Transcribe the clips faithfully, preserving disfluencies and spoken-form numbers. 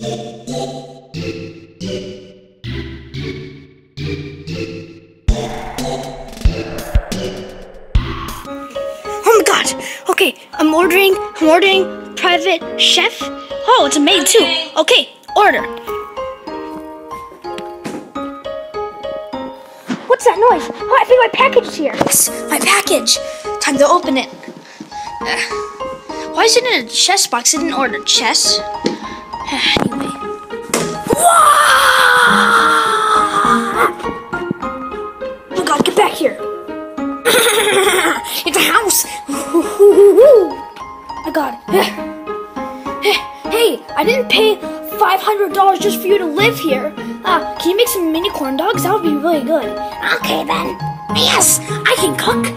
Oh my god! Okay, I'm ordering, I'm ordering private chef. Oh, it's a maid too. Okay, order. What's that noise? Oh, I think my package is here. Yes, my package. Time to open it. Uh, why is it in a chess box? I didn't order chess. Anyway. Oh god, get back here. It's a house. Oh god. Hey, I didn't pay five hundred dollars just for you to live here. Uh, can you make some mini corn dogs? That would be really good. Okay then. Yes, I can cook.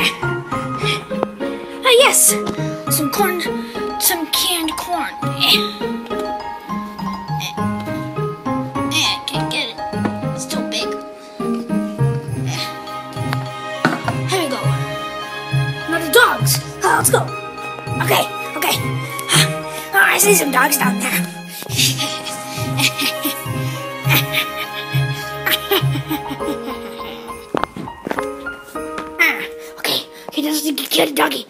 Uh, yes, some corn, some canned corn. Can't get it. It's too big. Here we go. Now the dogs. Uh, let's go. Okay, okay. Oh, I see some dogs down there. Okay, okay, this is a good doggy.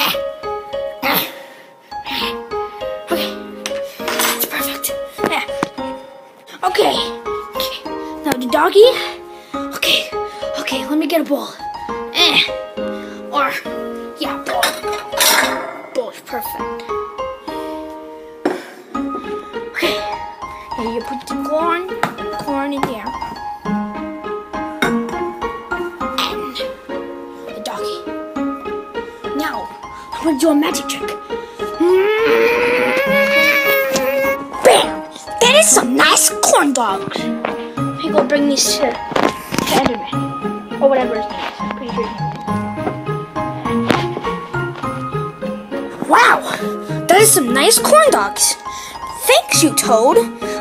Okay, that's perfect. Okay, okay. Now the doggy. Okay, okay. Let me get a bowl. Or yeah, bowl. Bowl is perfect. Okay, and you put the corn, corn in there. Now, I'm gonna do a magic trick. Bam! That is some nice corn dogs. I'm gonna go bring these to, to Enderman. Or whatever his name is. I'm pretty sure his name is. Wow! That is some nice corn dogs. Thanks, you Toad.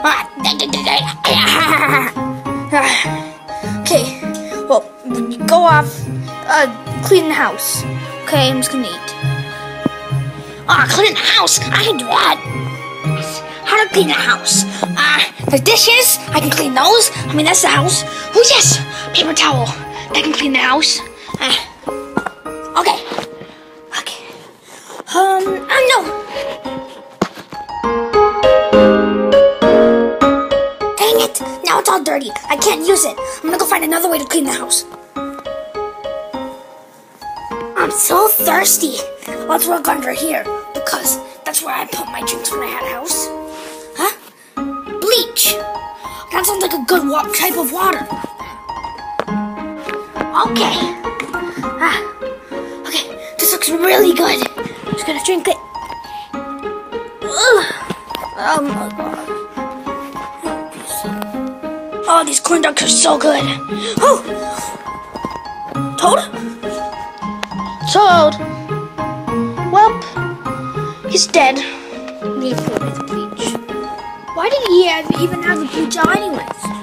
Okay, well, go off, uh, clean the house. Okay, I'm just gonna eat. Ah, clean the house! I can do that! How to clean the house? Ah, uh, the dishes, I can clean those. I mean, that's the house. Oh, yes! Paper towel. That can clean the house. Uh, okay. Okay. Um, oh no! Dang it! Now it's all dirty. I can't use it. I'm gonna go find another way to clean the house. I'm so thirsty. Let's work under here, because that's where I put my drinks when I had a house. Huh? Bleach. That sounds like a good wa type of water. Okay. Ah. Okay, this looks really good. I'm just gonna drink it. Ugh. Oh my god. Oh, these corn dogs are so good. Oh! Toad? Toad! Welp, he's dead. Need to put his bleach. Why did he have, even have the bleach on anyways?